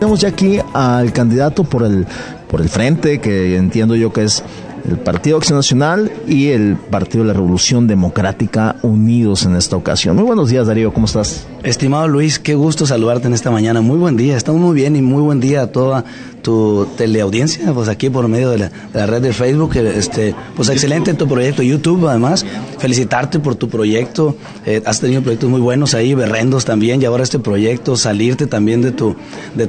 Tenemos ya aquí al candidato por el frente, que entiendo yo que es el Partido Acción Nacional y el Partido de la Revolución Democrática, unidos en esta ocasión. Muy buenos días, Darío, ¿cómo estás? Estimado Luis, qué gusto saludarte en esta mañana. Muy buen día, estamos muy bien y muy buen día a toda tu teleaudiencia, pues aquí por medio de la red de Facebook, pues excelente en tu proyecto YouTube, además, felicitarte por tu proyecto, has tenido proyectos muy buenos ahí, berrendos también, y ahora este proyecto, salirte también de tu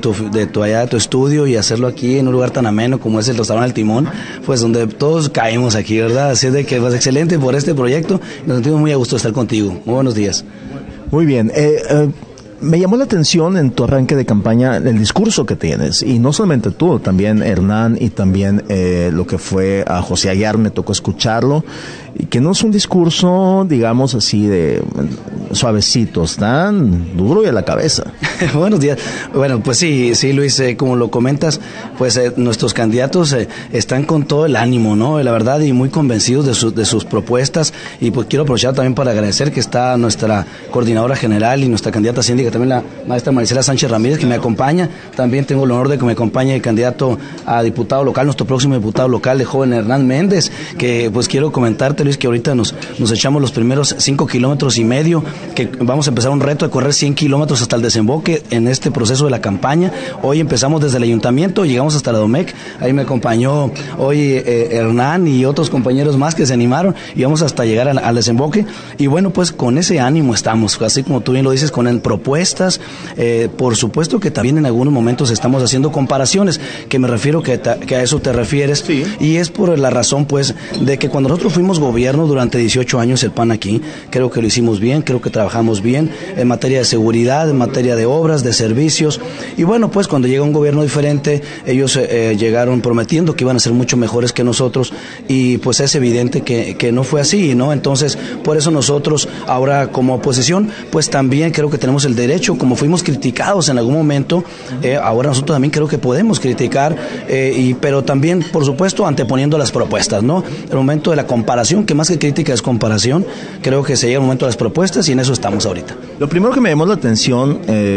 estudio y hacerlo aquí en un lugar tan ameno como es el Restaurante El Timón, pues donde todos caemos aquí, ¿verdad? Así de que pues excelente por este proyecto, nos sentimos muy a gusto de estar contigo. Muy buenos días. Muy bien, me llamó la atención en tu arranque de campaña el discurso que tienes, y no solamente tú, también Hernán y también lo que fue a José Aguiar, me tocó escucharlo, y que no es un discurso, digamos así, de suavecitos, tan duro y a la cabeza. Buenos días. Bueno, pues sí, Luis, como lo comentas, pues nuestros candidatos están con todo el ánimo, ¿no? La verdad, y muy convencidos de sus propuestas, y pues quiero aprovechar también para agradecer que está nuestra coordinadora general y nuestra candidata síndica, también la maestra Marisela Sánchez Ramírez, que me acompaña. También tengo el honor de que me acompañe el candidato a diputado local, nuestro próximo diputado local, el joven Hernán Méndez, que pues quiero comentarte, Luis, que ahorita nos echamos los primeros 5 kilómetros y medio, que vamos a empezar un reto de correr 100 kilómetros hasta el desemboque en este proceso de la campaña. Hoy empezamos desde el ayuntamiento, llegamos hasta la Domecq, ahí me acompañó hoy Hernán y otros compañeros más que se animaron, y vamos hasta llegar al desemboque, y bueno, pues con ese ánimo estamos, así como tú bien lo dices, con propuestas, por supuesto que también en algunos momentos estamos haciendo comparaciones, que me refiero que a eso te refieres, sí. Y es por la razón pues de que cuando nosotros fuimos gobierno durante 18 años el PAN aquí, creo que lo hicimos bien, creo que trabajamos bien en materia de seguridad, en materia de obras, de servicios, y bueno, pues cuando llega un gobierno diferente, ellos llegaron prometiendo que iban a ser mucho mejores que nosotros, y pues es evidente que no fue así, ¿no? Entonces, por eso nosotros ahora como oposición, pues también creo que tenemos el derecho, como fuimos criticados en algún momento, ahora nosotros también creo que podemos criticar, pero también, por supuesto, anteponiendo las propuestas, ¿no? El momento de la comparación, que más que crítica es comparación, creo que se llega el momento de las propuestas, y en eso estamos ahorita. Lo primero que me llamó la atención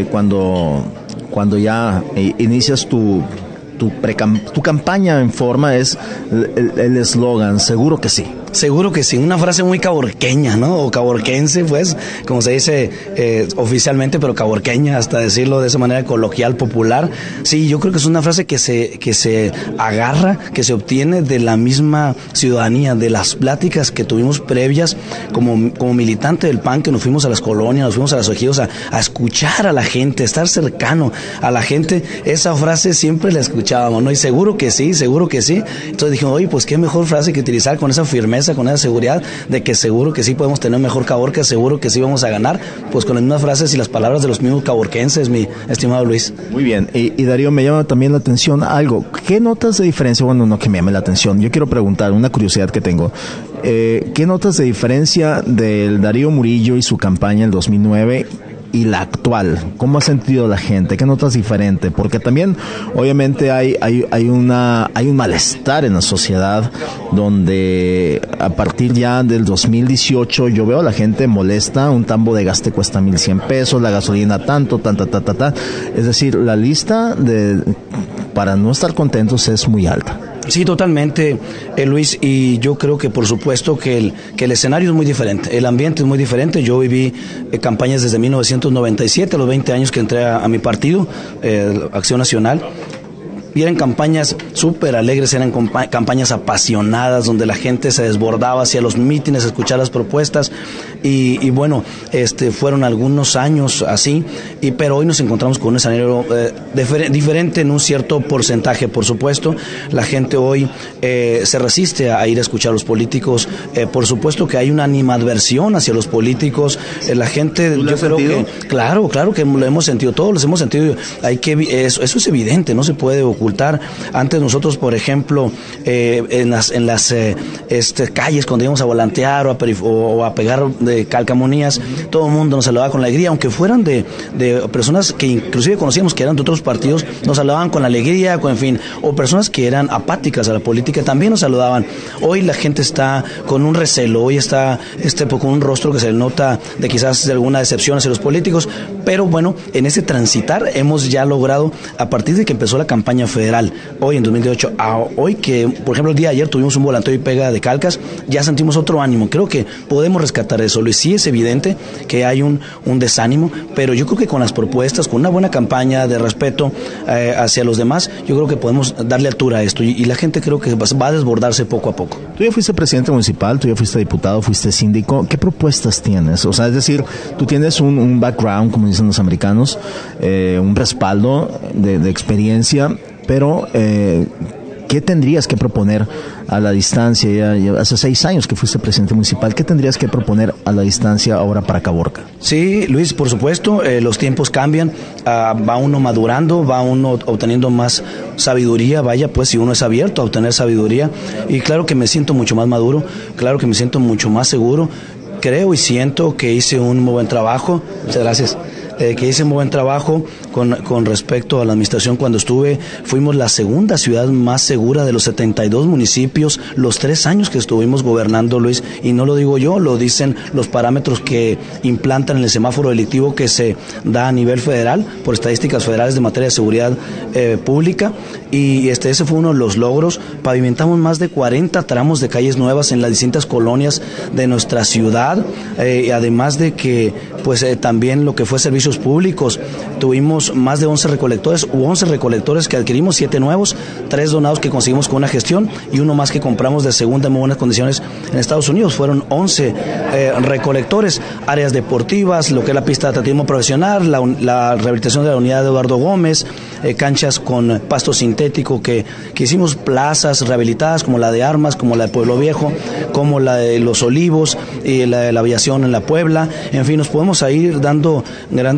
cuando ya inicias tu campaña en forma es el eslogan, seguro que sí. Seguro que sí, una frase muy caborqueña, ¿no? O caborquense, pues, como se dice oficialmente, pero caborqueña, hasta decirlo de esa manera coloquial, popular. Sí, yo creo que es una frase que se agarra, que se obtiene de la misma ciudadanía, de las pláticas que tuvimos previas como militante del PAN, que nos fuimos a las colonias, nos fuimos a los ejidos a escuchar a la gente, a estar cercano a la gente. Esa frase siempre la escuchábamos, ¿no? Y seguro que sí, seguro que sí. Entonces dijimos, oye, pues qué mejor frase que utilizar con esa firmeza, con esa seguridad de que seguro que sí podemos tener mejor Caborca, seguro que sí vamos a ganar, pues con las mismas frases y las palabras de los mismos caborquenses, mi estimado Luis. Muy bien, y Darío, me llama también la atención algo. ¿Qué notas de diferencia? Bueno, no que me llame la atención, yo quiero preguntar, una curiosidad que tengo. ¿Qué notas de diferencia del Darío Murillo y su campaña en el 2009 y la actual? ¿Cómo ha sentido la gente? ¿Qué notas diferente? Porque también, obviamente, hay un malestar en la sociedad donde a partir ya del 2018 yo veo a la gente molesta, un tambo de gas te cuesta 1,100 pesos, la gasolina tanto, es decir, la lista para no estar contentos es muy alta. Sí, totalmente, Luis, y yo creo que por supuesto que el escenario es muy diferente, el ambiente es muy diferente. Yo viví campañas desde 1997, a los 20 años que entré a mi partido, Acción Nacional, y eran campañas súper alegres, eran campañas apasionadas, donde la gente se desbordaba hacia los mítines a escuchar las propuestas, y bueno, fueron algunos años así, pero hoy nos encontramos con un escenario diferente en un cierto porcentaje, por supuesto. La gente hoy se resiste a ir a escuchar a los políticos, por supuesto que hay una animadversión hacia los políticos, la gente, yo creo que, claro que lo hemos sentido, todos los hemos sentido, eso es evidente, no se puede ocultar. dificultar. Antes nosotros, por ejemplo, en las calles, cuando íbamos a volantear o a pegar de calcamonías, todo el mundo nos saludaba con alegría, aunque fueran de personas que inclusive conocíamos que eran de otros partidos, nos saludaban con alegría, en fin, o personas que eran apáticas a la política también nos saludaban. Hoy la gente está con un recelo, hoy está con un rostro que se le nota de quizás de alguna decepción hacia los políticos, pero bueno, en ese transitar hemos ya logrado, a partir de que empezó la campaña federal, hoy en 2018, a hoy que, por ejemplo, el día de ayer tuvimos un volanteo y pega de calcas, ya sentimos otro ánimo. Creo que podemos rescatar eso, Luis. Sí es evidente que hay un desánimo, pero yo creo que con las propuestas, con una buena campaña de respeto hacia los demás, yo creo que podemos darle altura a esto y la gente creo que va a desbordarse poco a poco. Tú ya fuiste presidente municipal, tú ya fuiste diputado, fuiste síndico. ¿Qué propuestas tienes? O sea, es decir, tú tienes un background, como dicen los americanos, un respaldo de experiencia, pero ¿qué tendrías que proponer a la distancia? Ya hace 6 años que fuiste presidente municipal. ¿Qué tendrías que proponer a la distancia ahora para Caborca? Sí, Luis, por supuesto, los tiempos cambian, va uno madurando, va uno obteniendo más sabiduría, vaya, pues si uno es abierto a obtener sabiduría, y claro que me siento mucho más maduro, claro que me siento mucho más seguro, creo y siento que hice un muy buen trabajo. Muchas gracias. Que hice un buen trabajo con respecto a la administración cuando estuve. Fuimos la segunda ciudad más segura de los 72 municipios, los 3 años que estuvimos gobernando, Luis, y no lo digo yo, lo dicen los parámetros que implantan en el semáforo delictivo que se da a nivel federal, por estadísticas federales de materia de seguridad pública, y ese fue uno de los logros. Pavimentamos más de 40 tramos de calles nuevas en las distintas colonias de nuestra ciudad, además de que pues también lo que fue servicios públicos, tuvimos más de 11 recolectores que adquirimos, 7 nuevos, 3 donados que conseguimos con una gestión y uno más que compramos de segunda en muy buenas condiciones en Estados Unidos. Fueron 11 recolectores, áreas deportivas, lo que es la pista de atletismo profesional, la rehabilitación de la unidad de Eduardo Gómez, canchas con pasto sintético que hicimos, plazas rehabilitadas como la de Armas, como la de Pueblo Viejo, como la de Los Olivos y la de la aviación en la Puebla. En fin, nos podemos ir dando grandes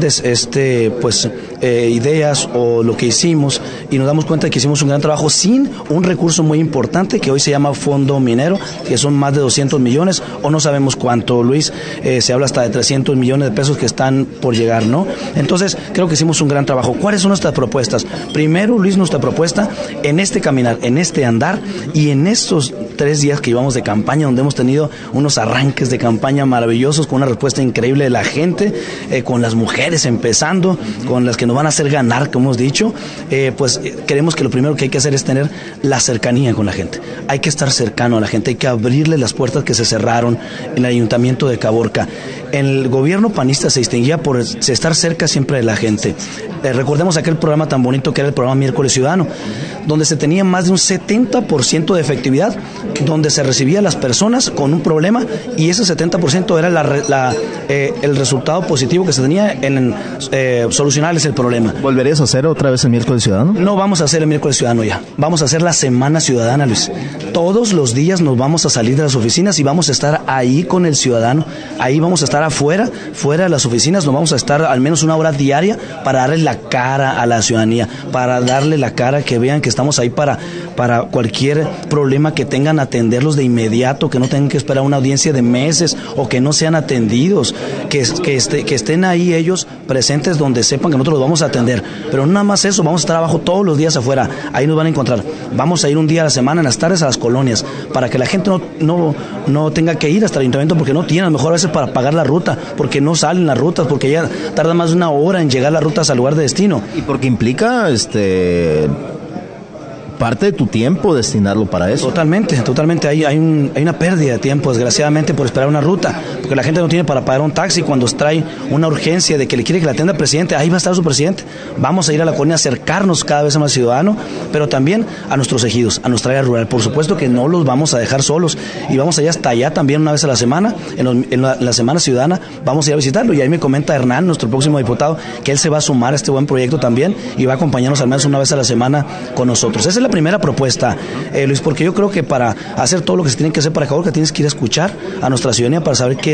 ideas o lo que hicimos, y nos damos cuenta de que hicimos un gran trabajo sin un recurso muy importante que hoy se llama Fondo Minero, que son más de 200 millones o no sabemos cuánto, Luis, se habla hasta de 300 millones de pesos que están por llegar, ¿no? Entonces creo que hicimos un gran trabajo. ¿Cuáles son nuestras propuestas? Primero, Luis, nuestra propuesta en este caminar, en este andar y en estos 3 días que llevamos de campaña, donde hemos tenido unos arranques de campaña maravillosos, con una respuesta increíble de la gente, con las mujeres empezando, con las que nos van a hacer ganar, como hemos dicho, pues creemos que lo primero que hay que hacer es tener la cercanía con la gente. Hay que estar cercano a la gente, hay que abrirle las puertas que se cerraron en el Ayuntamiento de Caborca. El gobierno panista se distinguía por estar cerca siempre de la gente. Recordemos aquel programa tan bonito que era el programa Miércoles Ciudadano, donde se tenía más de un 70% de efectividad, donde se recibía a las personas con un problema y ese 70% era el resultado positivo que se tenía en solucionarles el problema. ¿Volverías a hacer otra vez el Miércoles Ciudadano? No vamos a hacer el Miércoles Ciudadano ya. Vamos a hacer la Semana Ciudadana, Luis. Todos los días nos vamos a salir de las oficinas y vamos a estar ahí con el ciudadano. Ahí vamos a estar fuera de las oficinas, nos vamos a estar al menos 1 hora diaria para darle la cara a la ciudadanía, para darle la cara, que vean que estamos ahí para cualquier problema que tengan, atenderlos de inmediato, que no tengan que esperar una audiencia de meses o que no sean atendidos, que estén ahí ellos presentes donde sepan que nosotros los vamos a atender. Pero no nada más eso, vamos a estar abajo todos los días afuera, ahí nos van a encontrar. Vamos a ir un día a la semana, en las tardes, a las colonias, para que la gente no tenga que ir hasta el ayuntamiento porque no tiene, a lo mejor a veces para pagar la ruta, porque no salen las rutas, porque ya tarda más de 1 hora en llegar las rutas al lugar de destino. Y porque implica parte de tu tiempo destinarlo para eso. Totalmente. Hay una pérdida de tiempo, desgraciadamente, por esperar una ruta, porque la gente no tiene para pagar un taxi cuando trae una urgencia de que le quiere que la atienda el presidente. Ahí va a estar su presidente. Vamos a ir a la colonia a acercarnos cada vez más al ciudadano, pero también a nuestros ejidos, a nuestra área rural. Por supuesto que no los vamos a dejar solos y vamos a ir hasta allá también una vez a la semana, en la Semana Ciudadana, vamos a ir a visitarlo. Y ahí me comenta Hernán, nuestro próximo diputado, que él se va a sumar a este buen proyecto también y va a acompañarnos al menos una vez a la semana con nosotros. Esa es la primera propuesta, Luis, porque yo creo que para hacer todo lo que se tiene que hacer para Caborca tienes que ir a escuchar a nuestra ciudadanía para saber qué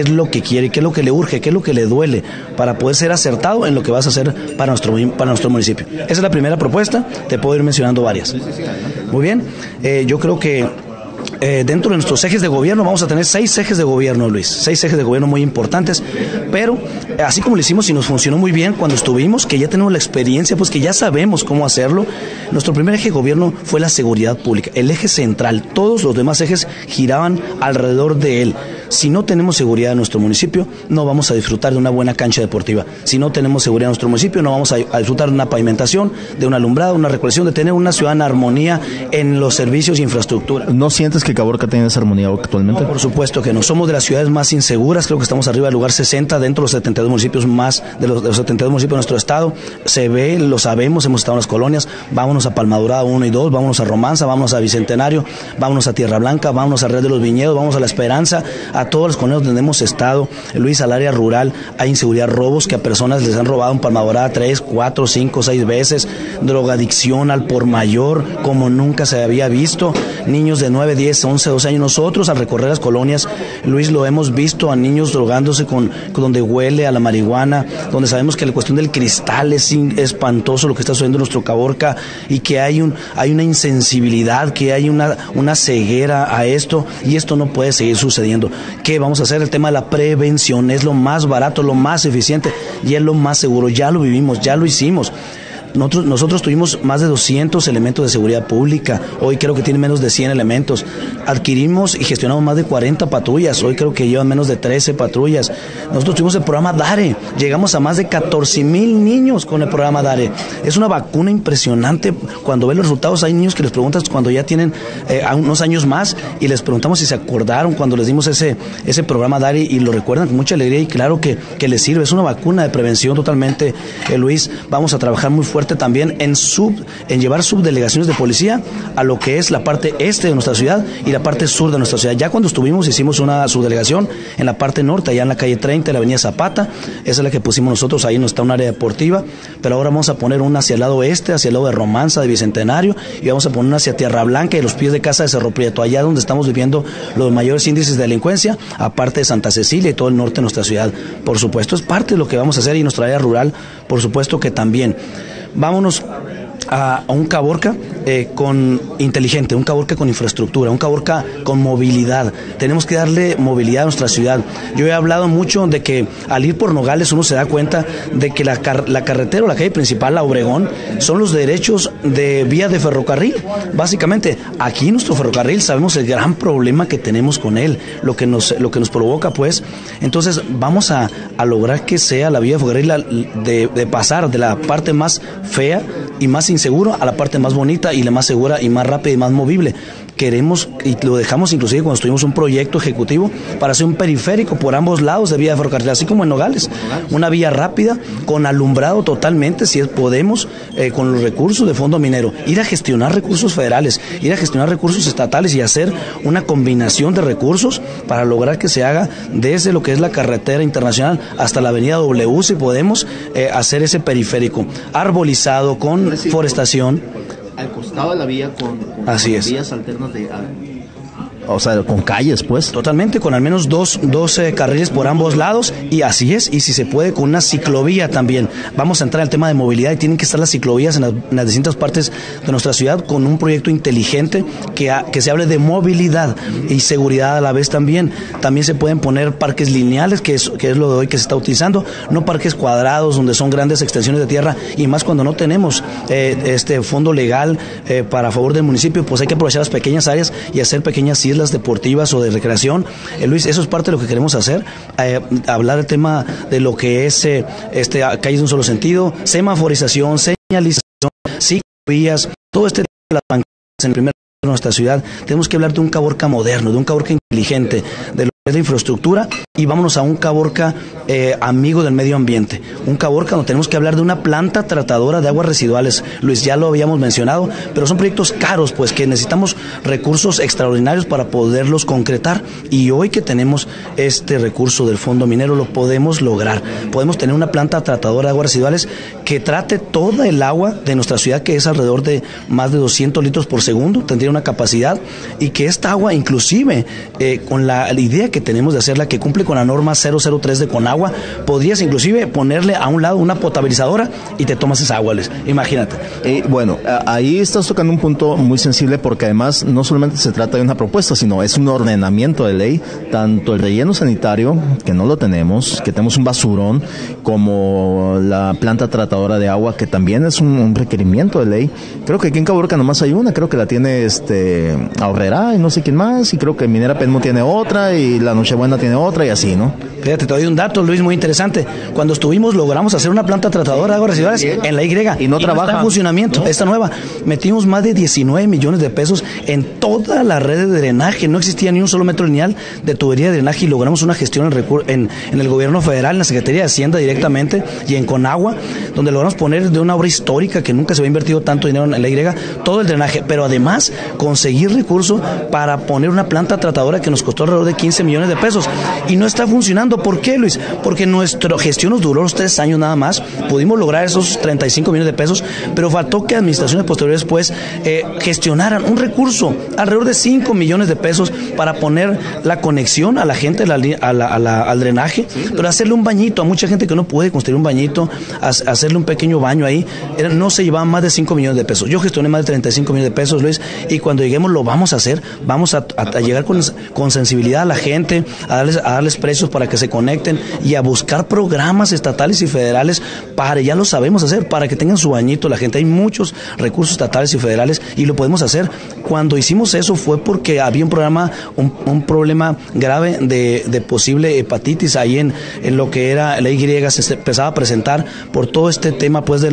es lo que quiere, qué es lo que le urge, qué es lo que le duele, para poder ser acertado en lo que vas a hacer para nuestro municipio. Esa es la primera propuesta, te puedo ir mencionando varias. Muy bien, yo creo que dentro de nuestros ejes de gobierno vamos a tener 6 ejes de gobierno, Luis, 6 ejes de gobierno muy importantes, pero así como lo hicimos y nos funcionó muy bien cuando estuvimos, que ya tenemos la experiencia, pues que ya sabemos cómo hacerlo. Nuestro primer eje de gobierno fue la seguridad pública, el eje central. Todos los demás ejes giraban alrededor de él. Si no tenemos seguridad en nuestro municipio, no vamos a disfrutar de una buena cancha deportiva. Si no tenemos seguridad en nuestro municipio, no vamos a disfrutar de una pavimentación, de un alumbrado, una recolección, de tener una ciudad en armonía en los servicios e infraestructura. ¿No sientes que Caborca tiene esa armonía actualmente? No, por supuesto que no. Somos de las ciudades más inseguras. Creo que estamos arriba del lugar 60 dentro de los 72 municipios de los 72 municipios de nuestro estado. Se ve, lo sabemos, hemos estado en las colonias. Vámonos a Palma Dorada 1 y 2, vámonos a Romanza, vámonos a Bicentenario, vámonos a Tierra Blanca, vámonos a Red de los Viñedos, vámonos a La Esperanza, a todas las colonias donde hemos estado. Luis, al área rural hay inseguridad, robos que a personas les han robado en Palma Dorada 3, 4, 5, 6 veces, drogadicción al por mayor como nunca se había visto, niños de 9, 10, 11, 12 años. Nosotros al recorrer las colonias, Luis, lo hemos visto a niños drogándose con donde huele a la marihuana, donde sabemos que la cuestión del cristal es espantoso lo que está sucediendo en nuestro Caborca, y que hay una insensibilidad, que hay una ceguera a esto, y esto no puede seguir sucediendo. ¿Qué vamos a hacer? El tema de la prevención es lo más barato, lo más eficiente y es lo más seguro. Ya lo vivimos, ya lo hicimos. Nosotros tuvimos más de 200 elementos de seguridad pública, hoy creo que tienen menos de 100 elementos, adquirimos y gestionamos más de 40 patrullas, hoy creo que llevan menos de 13 patrullas. Nosotros tuvimos el programa DARE, llegamos a más de 14,000 niños con el programa DARE, es una vacuna impresionante. Cuando ven los resultados hay niños que les preguntas cuando ya tienen unos años más, y les preguntamos si se acordaron cuando les dimos ese programa DARE, y lo recuerdan con mucha alegría, y claro que les sirve, es una vacuna de prevención totalmente, Luis. Vamos a trabajar muy fuerte también en llevar subdelegaciones de policía a lo que es la parte este de nuestra ciudad y la parte sur de nuestra ciudad. Ya cuando estuvimos hicimos una subdelegación en la parte norte, allá en la calle 30, la avenida Zapata, esa es la que pusimos nosotros, ahí no está un área deportiva, pero ahora vamos a poner una hacia el lado oeste, hacia el lado de Romanza, de Bicentenario, y vamos a poner una hacia Tierra Blanca y los pies de casa de Cerro Prieto, allá donde estamos viviendo los mayores índices de delincuencia, aparte de Santa Cecilia y todo el norte de nuestra ciudad. Por supuesto, es parte de lo que vamos a hacer, y nuestra área rural, por supuesto que también. Vámonos a un Caborca con inteligente, un Caborca con infraestructura, un Caborca con movilidad. Tenemos que darle movilidad a nuestra ciudad. Yo he hablado mucho de que al ir por Nogales uno se da cuenta de que la carretera o la calle principal, la Obregón, son los derechos de vía de ferrocarril. Básicamente, aquí nuestro ferrocarril sabemos el gran problema que tenemos con él, lo que nos provoca, pues. Entonces vamos a lograr que sea la vía de ferrocarril de pasar de la parte más fea y más insegura a la parte más bonita y la más segura y más rápida y más movible. Queremos, y lo dejamos inclusive cuando tuvimos un proyecto ejecutivo para hacer un periférico por ambos lados de vía de ferrocarril, así como en Nogales, una vía rápida con alumbrado totalmente, si podemos, con los recursos de fondo minero, ir a gestionar recursos federales, ir a gestionar recursos estatales y hacer una combinación de recursos para lograr que se haga desde lo que es la carretera internacional hasta la avenida W, si podemos hacer ese periférico arbolizado con forestación. Al costado de la vía con Así es. vías alternas o sea, con calles, pues. Totalmente, con al menos 12 carriles por ambos lados, y así es, y si se puede, con una ciclovía también. Vamos a entrar al tema de movilidad, y tienen que estar las ciclovías en las distintas partes de nuestra ciudad, con un proyecto inteligente que se hable de movilidad y seguridad a la vez también. También se pueden poner parques lineales, que es lo de hoy que se está utilizando, no parques cuadrados, donde son grandes extensiones de tierra, y más cuando no tenemos este fondo legal para favor del municipio, pues hay que aprovechar las pequeñas áreas y hacer pequeñas islas deportivas o de recreación. Luis, eso es parte de lo que queremos hacer, hablar del tema de lo que es calles de un solo sentido, semaforización, señalización, ciclovías, todo este tema de las bancadas en el primer de nuestra ciudad. Tenemos que hablar de un Caborca moderno, de un Caborca inteligente, de lo que es la infraestructura, y vámonos a un Caborca amigo del medio ambiente, un Caborca donde tenemos que hablar de una planta tratadora de aguas residuales. Luis, ya lo habíamos mencionado, pero son proyectos caros, pues, que necesitamos recursos extraordinarios para poderlos concretar, y hoy que tenemos este recurso del fondo minero lo podemos lograr. Podemos tener una planta tratadora de aguas residuales que trate toda el agua de nuestra ciudad, que es alrededor de más de 200 litros por segundo, tendría una capacidad, y que esta agua, inclusive, con la idea que tenemos de hacerla, que cumple con la norma 003 de Conagua, podrías inclusive ponerle a un lado una potabilizadora y te tomas esa agua, Luis. Imagínate. Bueno, ahí estás tocando un punto muy sensible, porque además no solamente se trata de una propuesta, sino es un ordenamiento de ley, tanto el relleno sanitario, que no lo tenemos, que tenemos un basurón, como la planta tratadora de agua, que también es un requerimiento de ley. Creo que aquí en Caborca nomás hay una, creo que la tiene Aurrera y no sé quién más, y creo que Minera Penmo tiene otra, y la Nochebuena tiene otra, y así, ¿no? Fíjate, te doy un dato, Luis, muy interesante. Cuando estuvimos, logramos hacer una planta tratadora de aguas residuales en la Y. Y no trabaja. Está en funcionamiento, ¿no? Esta nueva. Metimos más de 19 millones de pesos en toda la red de drenaje. No existía ni un solo metro lineal de tubería de drenaje, y logramos una gestión en el gobierno federal, en la Secretaría de Hacienda directamente, y en Conagua, donde logramos poner de una obra histórica que nunca se había invertido tanto dinero en la Y, todo el drenaje, pero además conseguir recursos para poner una planta tratadora que nos costó alrededor de 15 millones de pesos. Y no está funcionando. ¿Por qué, Luis? Porque nuestra gestión nos duró los 3 años nada más. Pudimos lograr esos 35 millones de pesos, pero faltó que administraciones posteriores pues gestionaran un recurso alrededor de 5 millones de pesos para poner la conexión a la gente al drenaje, pero hacerle un bañito a mucha gente que no puede construir un bañito, hacerle un pequeño baño ahí. No se llevaban más de 5 millones de pesos. Yo gestioné más de 35 millones de pesos, Luis, y cuando lleguemos lo vamos a hacer. Vamos a llegar con sensibilidad a la gente, a darles precios para que se conecten, y a buscar programas estatales y federales ya lo sabemos hacer, para que tengan su bañito la gente. Hay muchos recursos estatales y federales, y lo podemos hacer. Cuando hicimos eso fue porque había un problema grave de posible hepatitis ahí en lo que era la Y. Se empezaba a presentar por todo este tema pues de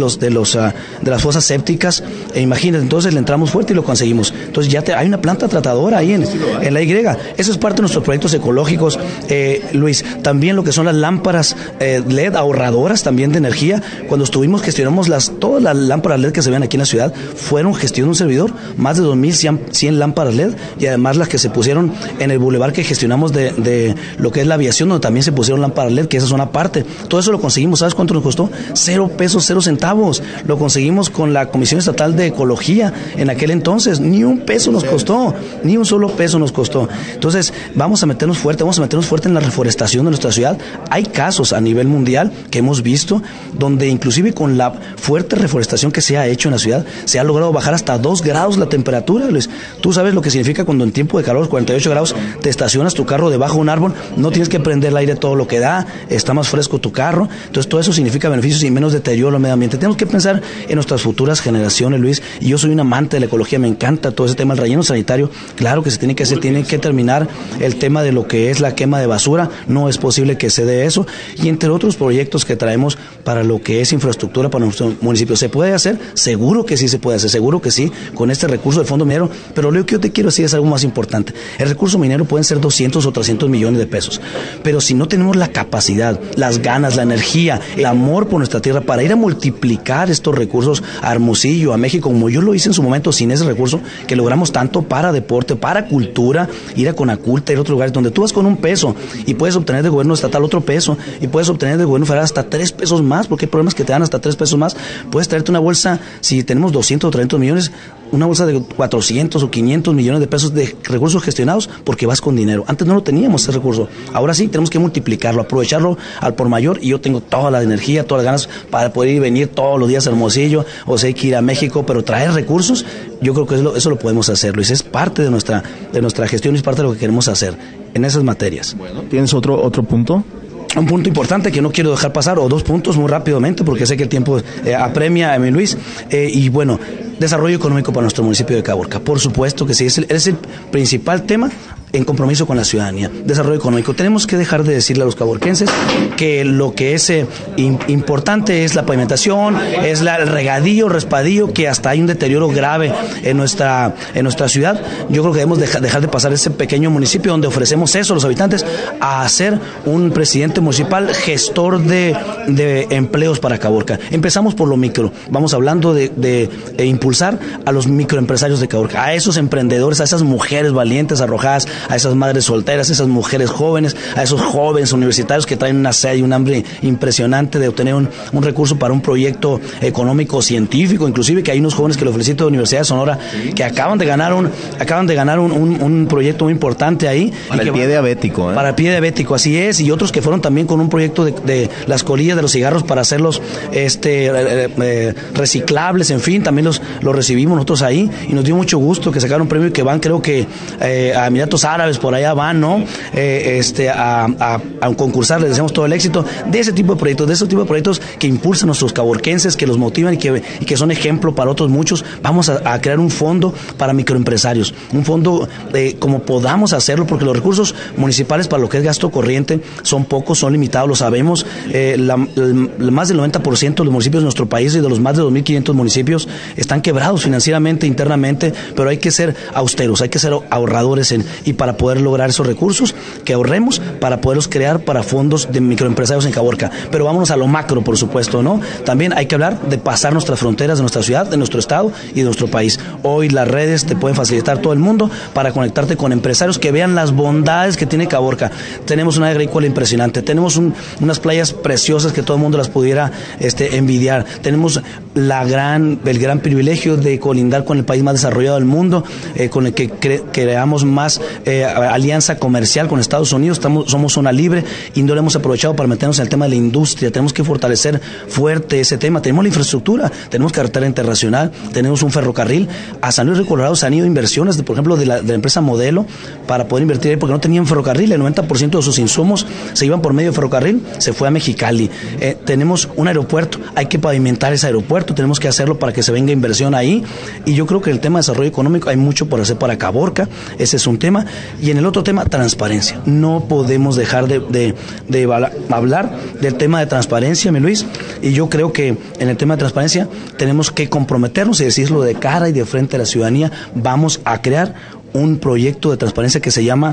las fosas sépticas, e imagínate, entonces le entramos fuerte y lo conseguimos. Entonces ya hay una planta tratadora ahí en la Y. Eso es parte de nuestros proyectos ecológicos, Luis. También lo que son las lámparas LED ahorradoras también de energía. Cuando gestionamos todas las lámparas LED que se ven aquí en la ciudad, fueron gestión de un servidor, más de 2.100 lámparas LED, y además las que se pusieron en el bulevar que gestionamos de lo que es la aviación, donde también se pusieron lámparas LED, que esas son aparte. Todo eso lo conseguimos. ¿Sabes cuánto nos costó? 0 pesos, 0 centavos. Lo conseguimos con la Comisión Estatal de Ecología en aquel entonces. Ni un peso nos costó, ni un solo peso nos costó. Entonces, vamos a meternos fuerte en la reforestación de nuestra ciudad. Hay casos a nivel mundial que hemos visto donde inclusive con la fuerte reforestación que se ha hecho en la ciudad, se ha logrado bajar hasta 2 grados la temperatura, Luis. Tú sabes lo que significa cuando en tiempo de calor, 48 grados, te estacionas tu carro debajo de un árbol, no tienes que prender el aire todo lo que da, está más fresco tu carro. Entonces todo eso significa beneficios y menos deterioro al medio ambiente. Tenemos que pensar en nuestras futuras generaciones, Luis, y yo soy un amante de la ecología, me encanta todo ese tema del relleno sanitario. Claro que se tiene que hacer, tiene que terminar el tema de lo que es la quema de basura, no es posible que se dé eso, y entre otros proyectos que traemos para lo que es infraestructura para nuestro municipio. ¿Se puede hacer? Seguro que sí se puede hacer, seguro que sí, con este recurso del Fondo Minero, pero lo que yo te quiero decir es algo más importante. El recurso minero pueden ser 200 o 300 millones de pesos, pero si no tenemos la capacidad, las ganas, la energía, el amor por nuestra tierra para ir a multiplicar estos recursos a Hermosillo, a México, como yo lo hice en su momento sin ese recurso, que logramos tanto para deporte, para cultura, ir a Conaculta, ir a otros lugares donde tú vas con 1 peso y puedes obtener del gobierno estatal otro peso, y puedes obtener del gobierno federal hasta 3 pesos más, porque hay problemas que te dan hasta 3 pesos más. Puedes traerte una bolsa, si tenemos 200 o 300 millones, una bolsa de 400 o 500 millones de pesos de recursos gestionados, porque vas con dinero. Antes no lo teníamos ese recurso, ahora sí tenemos que multiplicarlo, aprovecharlo al por mayor, y yo tengo toda la energía, todas las ganas para poder ir y venir todos los días a Hermosillo, o sea, hay que ir a México, pero traer recursos, yo creo que eso lo podemos hacer, Luis. Es parte de nuestra gestión y es parte de lo que queremos hacer en esas materias. Bueno, ¿tienes otro punto? Un punto importante que no quiero dejar pasar, o 2 puntos muy rápidamente, porque sé que el tiempo apremia a mi Luis, y bueno, desarrollo económico para nuestro municipio de Caborca. Por supuesto que sí, es el principal tema en compromiso con la ciudadanía. Desarrollo económico. Tenemos que dejar de decirle a los caborquenses que lo que es importante es la pavimentación, es el regadío, respadío, que hasta hay un deterioro grave en nuestra ciudad. Yo creo que debemos dejar de pasar ese pequeño municipio donde ofrecemos eso a los habitantes, a ser un presidente municipal gestor de empleos para Caborca. Empezamos por lo micro. Vamos hablando de impulsar impulsar a los microempresarios de Caborca, a esos emprendedores, a esas mujeres valientes, arrojadas, a esas madres solteras, a esas mujeres jóvenes, a esos jóvenes universitarios que traen una sed y un hambre impresionante de obtener un recurso para un proyecto económico científico, inclusive que hay unos jóvenes que lo felicito de la Universidad de Sonora que acaban de ganar un proyecto muy importante ahí. Para el pie diabético, ¿eh? Para el pie diabético, así es, y otros que fueron también con un proyecto de las colillas de los cigarros para hacerlos reciclables, en fin, también los recibimos nosotros ahí y nos dio mucho gusto que sacaron un premio y que van, creo que a Emiratos Árabes, por allá van, ¿no? A concursar, les deseamos todo el éxito de ese tipo de proyectos que impulsan a nuestros caborquenses, que los motivan y que son ejemplo para otros muchos. Vamos a crear un fondo para microempresarios, un fondo como podamos hacerlo, porque los recursos municipales para lo que es gasto corriente son pocos, son limitados, lo sabemos. Más del 90% de los municipios de nuestro país y de los más de 2.500 municipios están quebrados financieramente, internamente, pero hay que ser austeros, hay que ser ahorradores y para poder lograr esos recursos que ahorremos para poderlos crear para fondos de microempresarios en Caborca. Pero vámonos a lo macro, por supuesto, ¿no? También hay que hablar de pasar nuestras fronteras de nuestra ciudad, de nuestro estado y de nuestro país. Hoy las redes te pueden facilitar todo el mundo para conectarte con empresarios que vean las bondades que tiene Caborca. Tenemos una agrícola impresionante, tenemos unas playas preciosas que todo el mundo las pudiera envidiar. Tenemos el gran privilegio de colindar con el país más desarrollado del mundo, con el que creamos más alianza comercial con Estados Unidos. Somos zona libre y no lo hemos aprovechado para meternos en el tema de la industria. Tenemos que fortalecer fuerte ese tema. Tenemos la infraestructura, tenemos carretera internacional, tenemos un ferrocarril. A San Luis Río Colorado se han ido inversiones, por ejemplo, de la empresa Modelo para poder invertir ahí porque no tenían ferrocarril. El 90% de sus insumos se iban por medio de ferrocarril, se fue a Mexicali. Tenemos un aeropuerto, hay que pavimentar ese aeropuerto, tenemos que hacerlo para que se venga inversión ahí, y yo creo que el tema de desarrollo económico hay mucho por hacer para Caborca, ese es un tema. Y en el otro tema, transparencia. No podemos dejar de hablar del tema de transparencia, mi Luis, y yo creo que en el tema de transparencia tenemos que comprometernos y decirlo de cara y de frente a la ciudadanía. Vamos a crear un proyecto de transparencia que se llama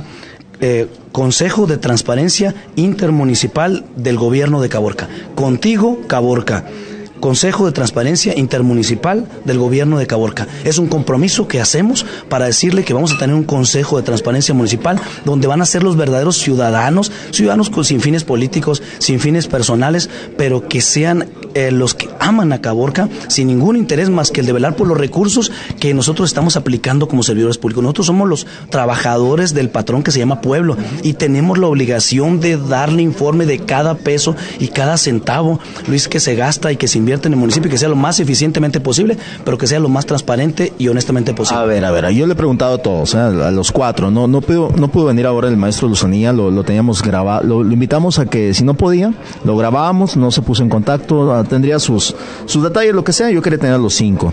Consejo de Transparencia Intermunicipal del Gobierno de Caborca. Contigo, Caborca. Consejo de Transparencia Intermunicipal del Gobierno de Caborca. Es un compromiso que hacemos para decirle que vamos a tener un Consejo de Transparencia Municipal donde van a ser los verdaderos ciudadanos sin fines políticos, sin fines personales, pero que sean los que aman a Caborca sin ningún interés más que el de velar por los recursos que nosotros estamos aplicando como servidores públicos. Nosotros somos los trabajadores del patrón que se llama pueblo y tenemos la obligación de darle informe de cada peso y cada centavo, Luis, que se gasta y que se invierte en el municipio, que sea lo más eficientemente posible, pero que sea lo más transparente y honestamente posible. A ver, yo le he preguntado a todos, a los cuatro, no pudo venir ahora el maestro Luzanilla, lo teníamos grabado, lo invitamos a que si no podía, lo grabábamos, no se puso en contacto, tendría sus detalles, lo que sea. Yo quería tener a los 5.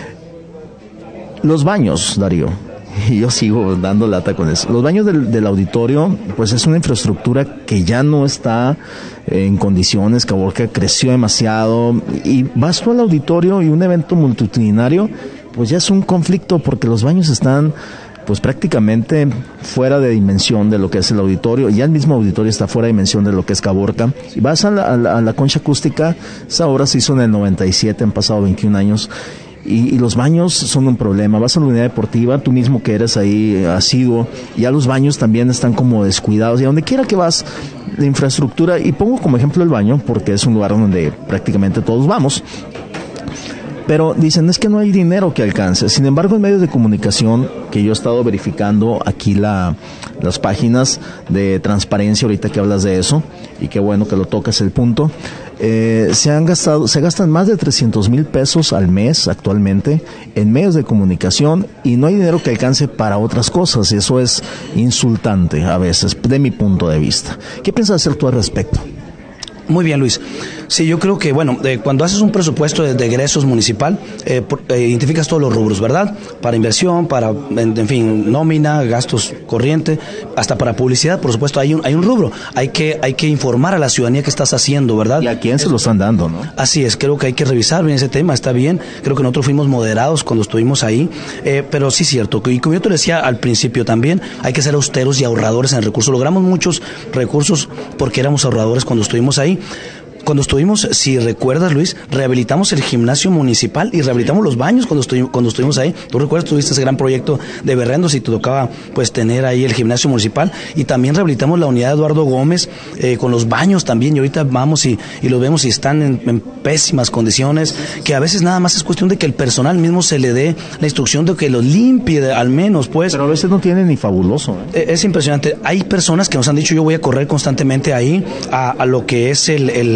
Los baños, Darío, y yo sigo dando lata con eso. Los baños del auditorio, pues es una infraestructura que ya no está en condiciones. Caborca creció demasiado y vas tú al auditorio y un evento multitudinario, pues ya es un conflicto porque los baños están pues prácticamente fuera de dimensión de lo que es el auditorio. Ya el mismo auditorio está fuera de dimensión de lo que es Caborca. Y vas a la concha acústica, esa obra se hizo en el 97, han pasado 21 años. Y los baños son un problema. Vas a la unidad deportiva, tú mismo que eres ahí asiduo, ya los baños también están como descuidados. Y a donde quiera que vas, la infraestructura, y pongo como ejemplo el baño, porque es un lugar donde prácticamente todos vamos. Pero dicen, es que no hay dinero que alcance. Sin embargo, en medios de comunicación, que yo he estado verificando aquí las páginas de transparencia, ahorita que hablas de eso, y qué bueno que lo tocas el punto, se gastan más de 300,000 pesos al mes actualmente en medios de comunicación y no hay dinero que alcance para otras cosas, y eso es insultante a veces, de mi punto de vista. ¿Qué piensas hacer tú al respecto? Muy bien, Luis. Sí, yo creo que, bueno, cuando haces un presupuesto de egresos municipal, identificas todos los rubros, ¿verdad? Para inversión, para, en fin, nómina, gastos corriente, hasta para publicidad, por supuesto, hay un rubro. Hay que informar a la ciudadanía qué estás haciendo, ¿verdad? ¿Y a quién se lo están dando, no? Así es, creo que hay que revisar bien ese tema, está bien. Creo que nosotros fuimos moderados cuando estuvimos ahí, pero sí es cierto. Y como yo te decía al principio también, hay que ser austeros y ahorradores en el recurso. Logramos muchos recursos porque éramos ahorradores cuando estuvimos ahí. cuando estuvimos, si recuerdas, Luis, rehabilitamos el gimnasio municipal y rehabilitamos los baños cuando estuvimos ahí. Tú recuerdas, tuviste ese gran proyecto de Berrendos y te tocaba pues tener ahí el gimnasio municipal, y también rehabilitamos la unidad de Eduardo Gómez con los baños también, y ahorita vamos y los vemos y están en pésimas condiciones, que a veces nada más es cuestión de que el personal mismo se le dé la instrucción de que los limpie al menos, pues. Pero a veces no tiene ni fabuloso. Es impresionante. Hay personas que nos han dicho, yo voy a correr constantemente ahí a lo que es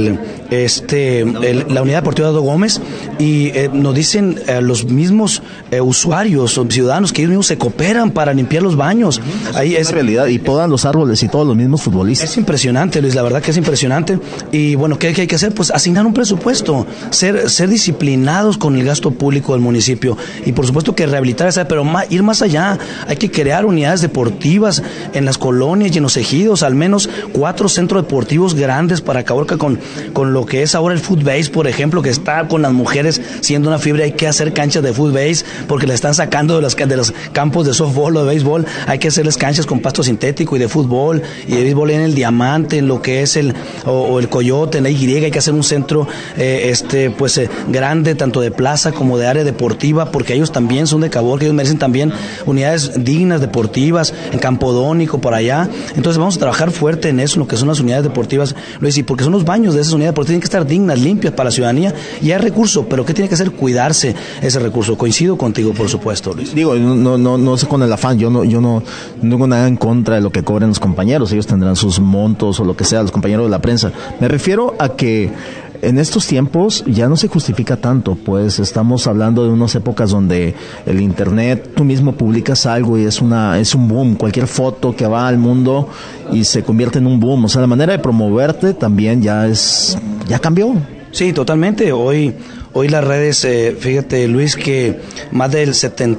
la unidad deportiva de Eduardo Gómez, y nos dicen los mismos usuarios o ciudadanos que ellos mismos se cooperan para limpiar los baños. Ahí es realidad, y podan los árboles y todos los mismos futbolistas. Es impresionante, Luis, la verdad que es impresionante. Y bueno, ¿qué hay que hacer? Pues asignar un presupuesto, ser disciplinados con el gasto público del municipio, y por supuesto que rehabilitar esa, pero ir más allá. Hay que crear unidades deportivas en las colonias y en los ejidos, al menos 4 centros deportivos grandes para Caborca con lo que es ahora el footbase, por ejemplo, que está con las mujeres siendo una fiebre. Hay que hacer canchas de footbase porque le están sacando de los campos de softball o de béisbol. Hay que hacerles canchas con pasto sintético y de fútbol y de béisbol en el Diamante, en lo que es el Coyote, en la Y. Hay que hacer un centro grande, tanto de plaza como de área deportiva, porque ellos también son de Caborca, ellos merecen también unidades dignas deportivas en Campodónico, por allá. Entonces vamos a trabajar fuerte en eso, en lo que son las unidades deportivas, Luis, y porque son los baños de esas unidades deportivas, tienen que estar dignas, limpias para la ciudadanía, y hay recurso, pero ¿qué tiene que hacer? Cuidarse ese recurso. Coincido contigo, por supuesto, Luis. Digo, no sé con el afán, yo no tengo nada en contra de lo que cobren los compañeros, ellos tendrán sus montos o lo que sea, los compañeros de la prensa. Me refiero a que en estos tiempos ya no se justifica tanto, pues estamos hablando de unas épocas donde el internet, tú mismo publicas algo y es un boom, cualquier foto que va al mundo y se convierte en un boom, o sea, la manera de promoverte también ya cambió. Sí, totalmente. Hoy las redes, fíjate, Luis, que más del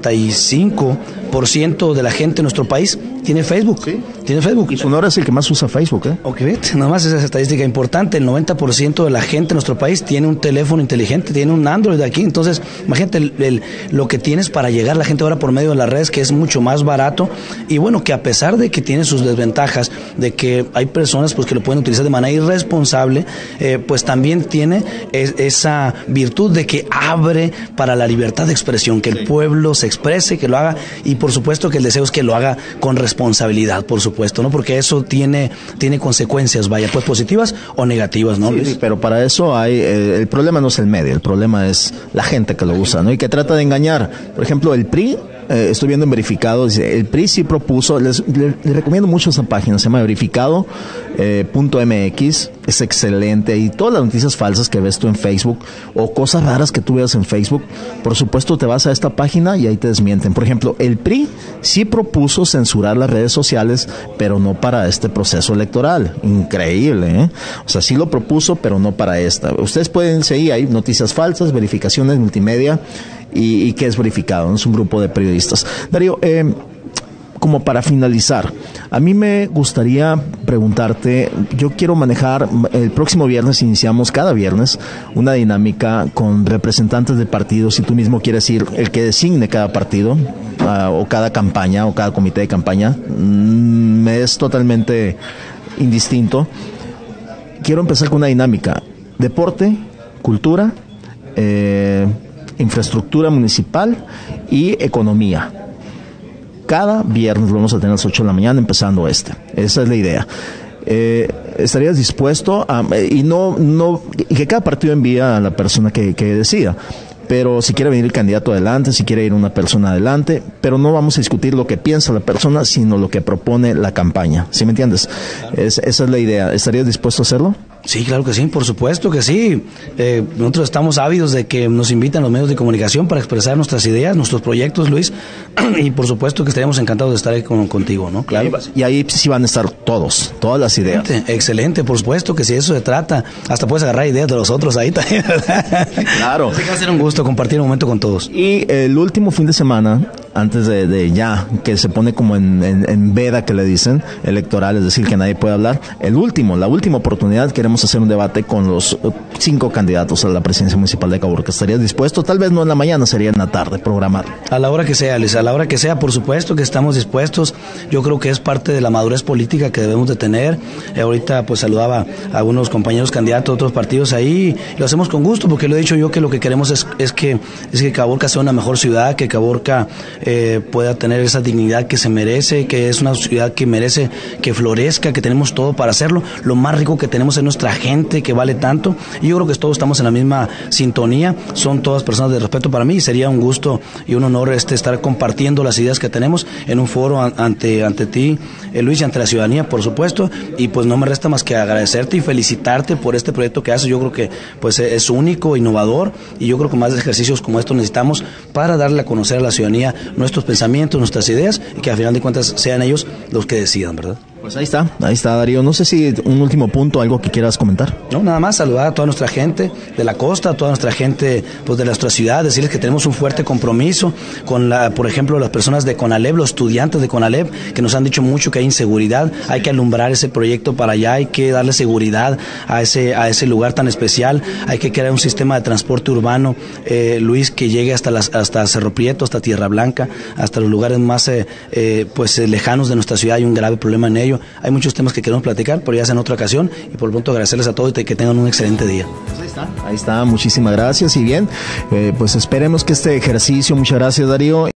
75% de la gente en nuestro país tiene Facebook. Sí. Tiene Facebook. Y Sonora es el que más usa Facebook, ¿eh? Ok, nada más esa estadística importante. El 90% de la gente en nuestro país tiene un teléfono inteligente, tiene un Android aquí. Entonces, imagínate lo que tienes para llegar a la gente ahora por medio de las redes, que es mucho más barato. Y bueno, que a pesar de que tiene sus desventajas, de que hay personas pues que lo pueden utilizar de manera irresponsable, pues también tiene esa virtud de que abre para la libertad de expresión, que el pueblo se exprese, que lo haga, y por supuesto que el deseo es que lo haga con responsabilidad, por supuesto, ¿no? Porque eso tiene consecuencias, vaya, pues positivas o negativas, ¿no? Sí, pero para eso hay, el problema no es el medio, el problema es la gente que lo usa, ¿no? Y que trata de engañar. Por ejemplo, el PRI, estoy viendo en Verificado, dice, el PRI sí propuso, les recomiendo mucho esa página, se llama verificado.mx, es excelente, y todas las noticias falsas que ves tú en Facebook o cosas raras que tú veas en Facebook, por supuesto te vas a esta página y ahí te desmienten. Por ejemplo, el PRI sí propuso censurar las redes sociales, pero no para este proceso electoral. Increíble, ¿eh? O sea, sí lo propuso, pero no para esta. Ustedes pueden seguir ahí noticias falsas, verificaciones multimedia, y que es Verificado, ¿no? Es un grupo de periodistas. Darío, como para finalizar, a mí me gustaría preguntarte, yo quiero manejar, el próximo viernes iniciamos cada viernes una dinámica con representantes de partidos, si tú mismo quieres ir, el que designe cada partido, o cada campaña, o cada comité de campaña, me es totalmente indistinto. Quiero empezar con una dinámica: deporte, cultura, infraestructura municipal y economía. Cada viernes lo vamos a tener a las 8 de la mañana empezando Esa es la idea. ¿Estarías dispuesto a, y que cada partido envíe a la persona que decida? Pero si quiere venir el candidato adelante, si quiere ir una persona adelante, pero no vamos a discutir lo que piensa la persona, sino lo que propone la campaña. ¿Sí me entiendes? Esa es la idea. ¿Estarías dispuesto a hacerlo? Sí, claro que sí, por supuesto que sí. Nosotros estamos ávidos de que nos invitan los medios de comunicación para expresar nuestras ideas, nuestros proyectos, Luis, y por supuesto que estaríamos encantados de estar ahí contigo, ¿no? Claro. Y ahí sí van a estar todas las ideas. Excelente, por supuesto que si eso se trata, hasta puedes agarrar ideas de los otros ahí también, ¿verdad? Claro. Así que va a ser un gusto compartir un momento con todos. Y el último fin de semana antes de ya, que se pone como en veda, que le dicen, electoral, es decir, que nadie puede hablar. La última oportunidad, queremos hacer un debate con los 5 candidatos a la presidencia municipal de Caborca. ¿Estarías dispuesto? Tal vez no en la mañana, sería en la tarde, programar. A la hora que sea, Luis, a la hora que sea, por supuesto que estamos dispuestos. Yo creo que es parte de la madurez política que debemos de tener. Ahorita pues saludaba a algunos compañeros candidatos de otros partidos ahí, lo hacemos con gusto, porque lo he dicho yo, que lo que queremos es que Caborca sea una mejor ciudad, que Caborca pueda tener esa dignidad que se merece, que es una ciudad que merece que florezca, que tenemos todo para hacerlo. Lo más rico que tenemos es nuestra gente, que vale tanto, y yo creo que todos estamos en la misma sintonía. Son todas personas de respeto para mí, y sería un gusto y un honor estar compartiendo las ideas que tenemos en un foro ante ti, Luis, y ante la ciudadanía, por supuesto. Y pues no me resta más que agradecerte y felicitarte por este proyecto que haces. Yo creo que pues es único, innovador, y yo creo que más ejercicios como estos necesitamos para darle a conocer a la ciudadanía nuestros pensamientos, nuestras ideas, y que al final de cuentas sean ellos los que decidan, ¿verdad? Pues ahí está, Darío. No sé si un último punto, algo que quieras comentar. No, nada más saludar a toda nuestra gente de la costa, a toda nuestra gente pues de nuestra ciudad, decirles que tenemos un fuerte compromiso con por ejemplo, las personas de CONALEP, los estudiantes de CONALEP, que nos han dicho mucho que hay inseguridad. Hay que alumbrar ese proyecto para allá, hay que darle seguridad a ese lugar tan especial. Hay que crear un sistema de transporte urbano, Luis, que llegue hasta Cerro Prieto, hasta Tierra Blanca, hasta los lugares más lejanos de nuestra ciudad. Hay un grave problema en ello. Hay muchos temas que queremos platicar, pero ya sea en otra ocasión, y por lo pronto agradecerles a todos y que tengan un excelente día. Pues ahí está, muchísimas gracias. Y bien, pues esperemos que este ejercicio, muchas gracias, Darío.